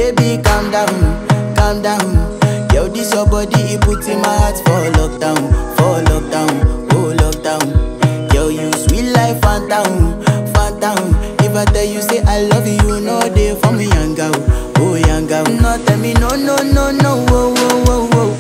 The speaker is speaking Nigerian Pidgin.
baby, calm down, calm down. Yo, this your body, it puts in my heart for lockdown, oh lockdown. Yo, you sweet life, phantom, phantom. If I tell you say I love you, no day for me, young girl, oh young girl. No tell me no, no, no, no, oh, oh, oh, oh.